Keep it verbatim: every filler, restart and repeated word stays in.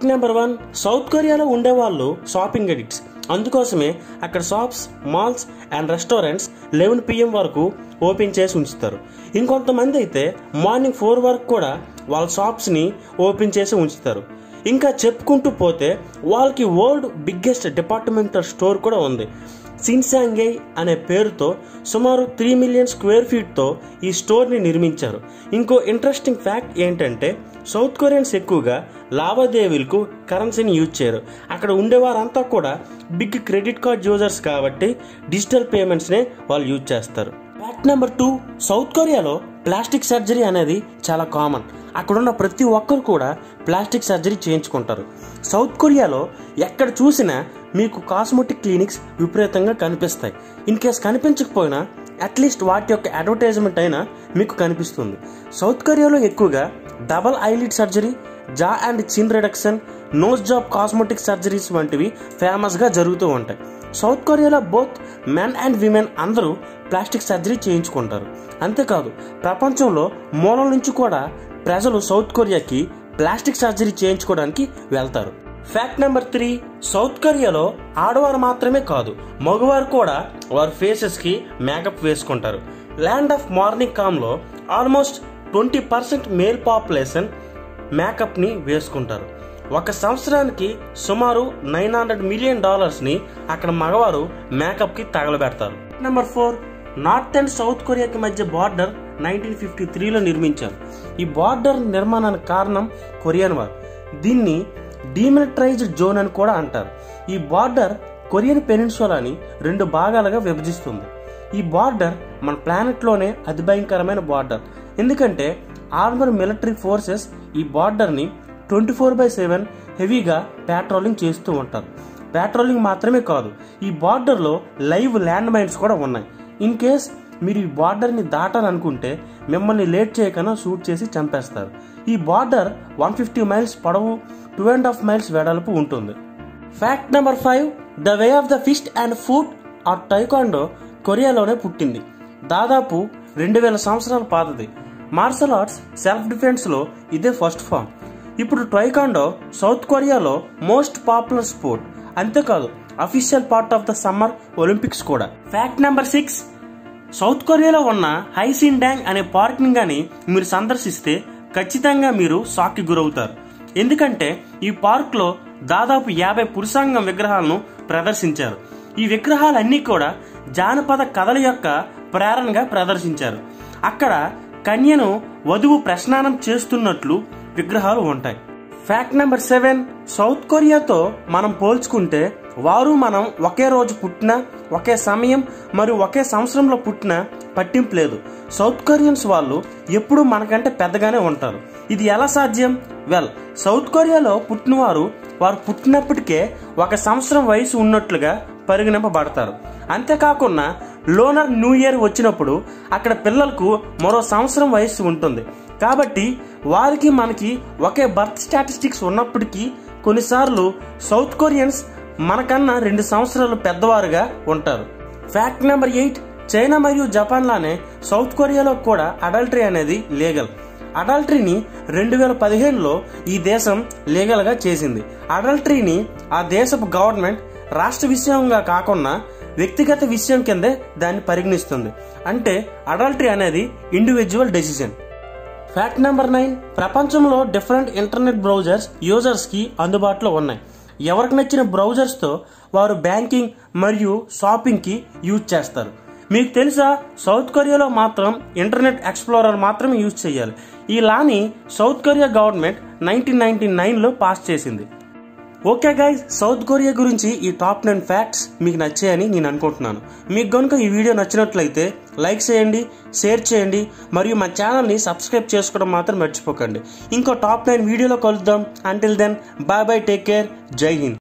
Fact number one, south కొరియాలో ఉండేవాళ్ళు shopping addicts. అందుకోసమే అక్కడ shops, malls and restaurants eleven PM వరకు ఓపెన్ చేసి ఉంచుతారు. ఇంకొంతమంది అయితే మార్నింగ్ ఫోర్ వరకు కూడా వాళ్ళ షాప్స్ని ఓపెన్ చేసి ఉంచుతారు. ఇంకా చెప్పుకుంటూ పోతే వాళ్ళకి వరల్డ్ బిగ్గెస్ట్ డిపార్ట్మెంటల్ స్టోర్ కూడా ఉంది. సిన్సాంగై అనే పేరుతో సుమారు త్రీ మిలియన్ స్క్వేర్ ఫీట్తో ఈ స్టోర్ని నిర్మించారు. ఇంకో ఇంట్రెస్టింగ్ ఫ్యాక్ట్ ఏంటంటే సౌత్ కొరియన్స్ ఎక్కువగా లావాదేవీలకు కరెన్సీని యూజ్ చేయరు. అక్కడ ఉండేవారంతా కూడా బిగ్ క్రెడిట్ కార్డ్ యూజర్స్ కాబట్టి డిజిటల్ పేమెంట్స్నే వాళ్ళు యూజ్ చేస్తారు. ఫ్యాక్ట్ నెంబర్ టూ, సౌత్ కొరియాలో ప్లాస్టిక్ సర్జరీ అనేది చాలా కామన్. అక్కడున్న ప్రతి ఒక్కరు కూడా ప్లాస్టిక్ సర్జరీ చేయించుకుంటారు. సౌత్ కొరియాలో ఎక్కడ చూసినా మీకు కాస్మెటిక్ క్లినిక్స్ విపరీతంగా కనిపిస్తాయి. ఇన్ కేస్ కనిపించకపోయినా అట్లీస్ట్ వాటి యొక్క అడ్వర్టైజ్మెంట్ అయినా మీకు కనిపిస్తుంది. సౌత్ కొరియాలో ఎక్కువగా double eyelid surgery, jaw and chin reduction, nose job cosmetic surgeries వంటివి ఫేమస్గా జరుగుతూ ఉంటాయి. సౌత్ కొరియాలో బోత్ మెన్ అండ్ విమెన్ అందరూ ప్లాస్టిక్ సర్జరీ చేయించుకుంటారు. అంతేకాదు ప్రపంచంలో మూలం నుంచి కూడా ప్రజలు సౌత్ కొరియాకి ప్లాస్టిక్ సర్జరీ చేయించుకోవడానికి వెళ్తారు. ఫ్యాక్ట్ నెంబర్ త్రీ, సౌత్ కొరియాలో ఆడవారు మాత్రమే కాదు మగవారు కూడా వారి ఫేసెస్ కి మేకప్ వేసుకుంటారు. ల్యాండ్ ఆఫ్ మార్నింగ్ కామ్లో almost twenty percent male population makeup ని వేసుకుంటారు. ఒక సంవత్సరానికి సుమారు నైన్ హండ్రెడ్ మిలియన్ డాలర్స్ ని అక్కడ మగవారు మేకప్ కి తగలబెడతారు. Number four, North and South కొరియాకి మధ్య బార్డర్ నైన్టీన్ ఫిఫ్టీ త్రీలో నిర్మించారు. ఈ బార్డర్ నిర్మాణానికి కారణం కొరియన్ వార్. దీన్ని డీమిలిటరైజ్డ్ జోన్ అని కూడా అంటారు. ఈ బార్డర్ కొరియన్ పెనిన్సులాని రెండు భాగాలుగా విభజిస్తుంది. ఈ బార్డర్ మన ప్లానెట్ లోనే అతి భయంకరమైన బార్డర్. ఎందుకంటే ఆర్మర్ మిలిటరీ ఫోర్సెస్ ఈ బార్డర్ ని ట్వంటీ ఫోర్ బై సెవెన్ హెవీగా ప్యాట్రోలింగ్ చేస్తూ ఉంటారు. ప్యాట్రోలింగ్ మాత్రమే కాదు, ఈ బార్డర్ లో లైవ్ ల్యాండ్ మైన్స్ కూడా ఉన్నాయి. ఇన్ కేస్ మీరు ఈ బార్డర్ ని దాటాలనుకుంటే మిమ్మల్ని లేట్ చేయకుండా షూట్ చేసి చంపేస్తారు. ఈ బార్డర్ వన్ ఫిఫ్టీ మైల్స్ పొడవు, టూ అండ్ హాఫ్ మైల్స్ వెడల్పు ఉంటుంది. Fact number five, the way of the fist and foot or taekwondo కొరియాలోనే పుట్టింది. దాదాపు రెండు వేల సంవత్సరాల పాతది. మార్షల్ ఆర్ట్స్ సెల్ఫ్ డిఫెన్స్ లో ఇదే ఫస్ట్ ఫామ్. ఇప్పుడు టైకాండో సౌత్ కొరియాలో మోస్ట్ పాపులర్ స్పోర్ట్. అంతేకాదు official part of the summer Olympics కూడా. ఫ్యాక్ట్ నెంబర్ సిక్స్, సౌత్ కొరియాలో ఉన్న హైసిన్-డాంగ్ అనే పార్క్ ని గాని మీరు సందర్శిస్తే ఖచ్చితంగా మీరు షాక్ కి గురవుతారు. ఎందుకంటే ఈ పార్క్ లో దాదాపు యాభై పురుషాంగం విగ్రహాలను ప్రదర్శించారు. ఈ విగ్రహాలన్నీ కూడా జానపద కథల యొక్క ప్రేరణగా ప్రదర్శించారు. అక్కడ కన్యను వధువు ప్రస్నానం చేస్తున్నట్లు విగ్రహాలు ఉంటాయి. ఫ్యాక్ట్ నెంబర్ సెవెన్, సౌత్ కొరియాతో మనం పోల్చుకుంటే వారు మనం ఒకే రోజు పుట్టినా, ఒకే సమయం మరియు ఒకే సంవత్సరంలో పుట్టినా పట్టింపు లేదు. సౌత్ కొరియన్స్ వాళ్ళు ఎప్పుడూ మనకంటే పెద్దగానే ఉంటారు. ఇది ఎలా సాధ్యం? వెల్, సౌత్ కొరియాలో పుట్టిన వారు వారు పుట్టినప్పటికే ఒక సంవత్సరం వయసు ఉన్నట్లుగా పరిగణింపబడతారు. అంతేకాకుండా లోనర్ న్యూ ఇయర్ వచ్చినప్పుడు అక్కడ పిల్లలకు మరో సంవత్సరం వయసు ఉంటుంది. కాబట్టి వారికి మనకి ఒకే బర్త్ స్టాటిస్టిక్స్ ఉన్నప్పటికీ కొన్నిసార్లు సౌత్ కొరియన్స్ మనకన్నా రెండు సంవత్సరాలు పెద్దవారుగా ఉంటారు. ఫ్యాక్ట్ నెంబర్ ఎయిట్, చైనా మరియు జపాన్ లానే సౌత్ కొరియాలో కూడా అడల్టరీ అనేది లీగల్. అడల్టరీని రెండు వేల పదిహేనులో ఈ దేశం లీగల్ గా చేసింది. అడల్టరీని ఆ దేశపు గవర్నమెంట్ రాష్ట్ర విషయంగా కాకుండా వ్యక్తిగత విషయం కిందే దాన్ని పరిగణిస్తుంది. అంటే అడల్టరీ అనేది individual decision. Fact number nine, ప్రపంచంలో డిఫరెంట్ ఇంటర్నెట్ బ్రౌజర్స్ యూజర్స్ కి అందుబాటులో ఉన్నాయి. ఎవరికి నచ్చిన బ్రౌజర్స్ తో వారు బ్యాంకింగ్ మరియు షాపింగ్ కి యూజ్ చేస్తారు. మీకు తెలుసా, సౌత్ కొరియాలో మాత్రం ఇంటర్నెట్ ఎక్స్ప్లోరర్ మాత్రమే యూజ్ చేయాలి. ఈ లాని South Korea government nineteen ninety nine లో పాస్ చేసింది. ఓకే గైస్, సౌత్ కొరియా గురించి ఈ టాప్ నైన్ ఫ్యాక్ట్స్ మీకు నచ్చాయని నేను అనుకుంటున్నాను. మీకు కనుక ఈ వీడియో నచ్చినట్లయితే లైక్ చేయండి, షేర్ చేయండి మరియు మా ఛానల్ని సబ్స్క్రైబ్ చేసుకోవడం మాత్రం మర్చిపోకండి. ఇంకో టాప్ నైన్ వీడియోలో కలుద్దాం. Until then, bye bye, take care, Jai Hind.